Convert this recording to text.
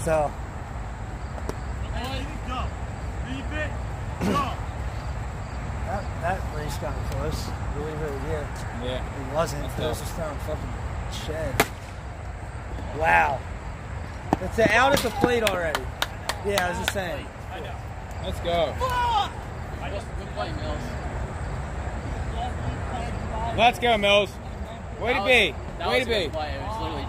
So. That race got close. Really, really did. Yeah. It wasn't. It was just down fucking shed. Wow. It's out at the plate already. Yeah, I was just saying. I know. Let's go. Good play, Mills. Let's go, Mills. Way to be. That was a good play. It was literally